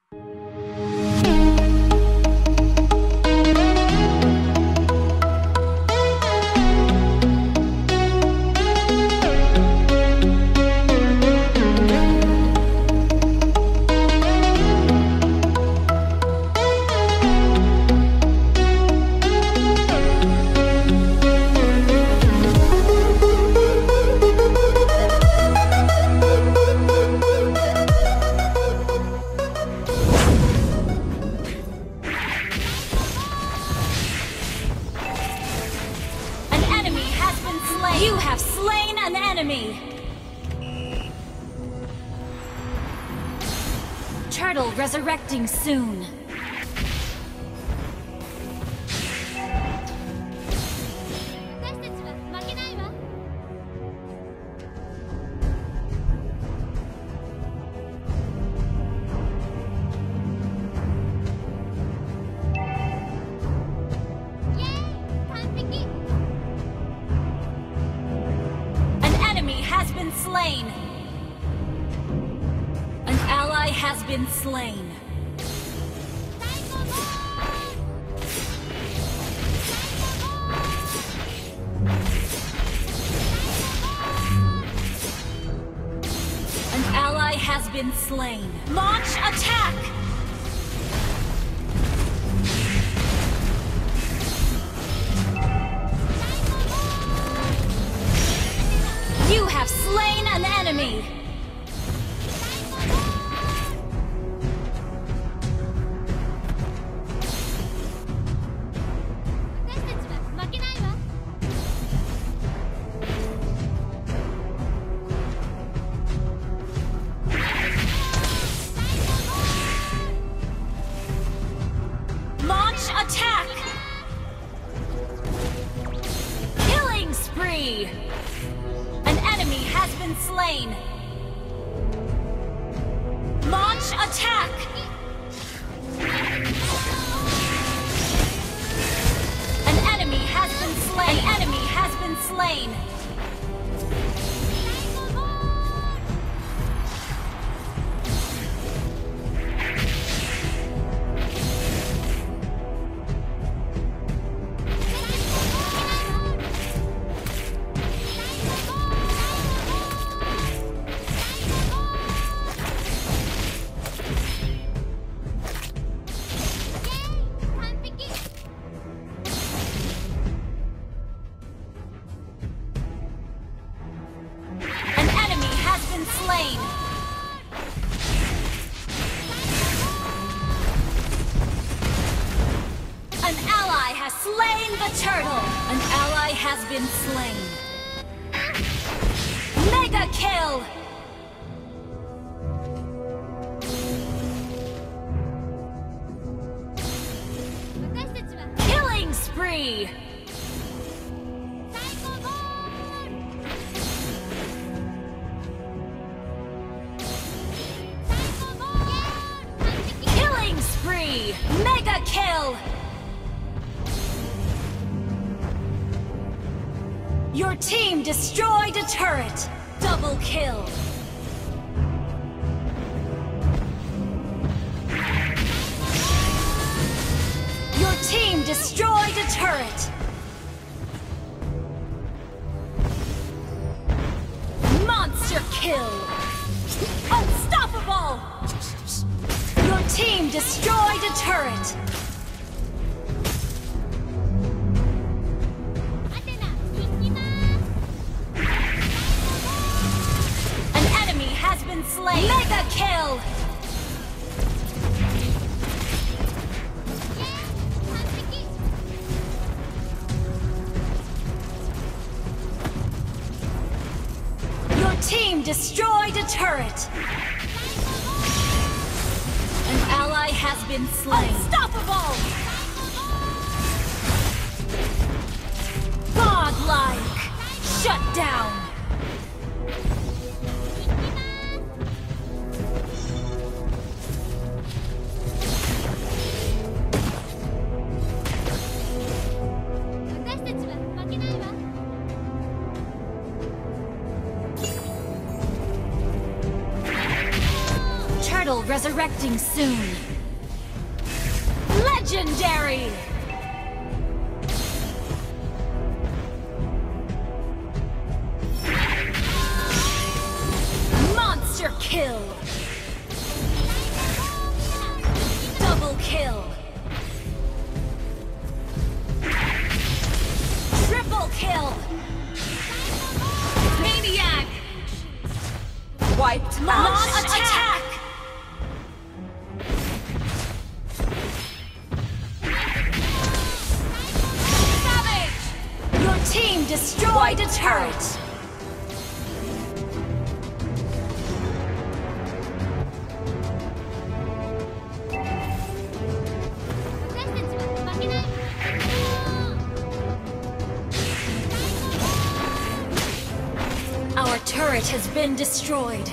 You have slain an enemy! Turtle resurrecting soon. Slain. An ally has been slain. An ally has been slain. Launch attack! You have slain an enemy! Launch attack! Killing spree! An enemy has been slain! Launch attack! An enemy has been slain! An enemy has been slain! Slain. An ally has slain the turtle. An ally has been slain. Mega kill. Killing spree. Mega kill! Your team destroyed a turret! Double kill! Your team destroyed a turret! Monster kill! Unstoppable! Your team destroyed a turret! An enemy has been slain! Mega kill! Your team destroyed a turret! An ally has been slain. Unstoppable! Godlike! Shut down! turtle resurrecting soon. Legendary! Monster kill! Double kill! Triple kill! Maniac! Wiped Launch out. attack! Savage! Your team destroyed a turret! Our turret has been destroyed.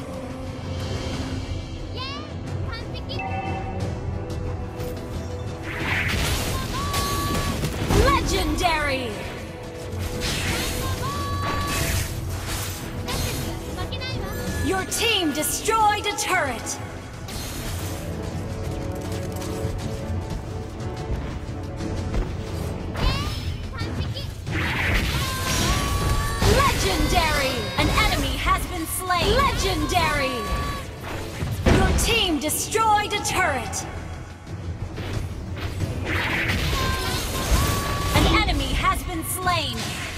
Legendary! Your team destroyed a turret! Legendary! An enemy has been slain! Legendary! Your team destroyed a turret! An enemy has been slain!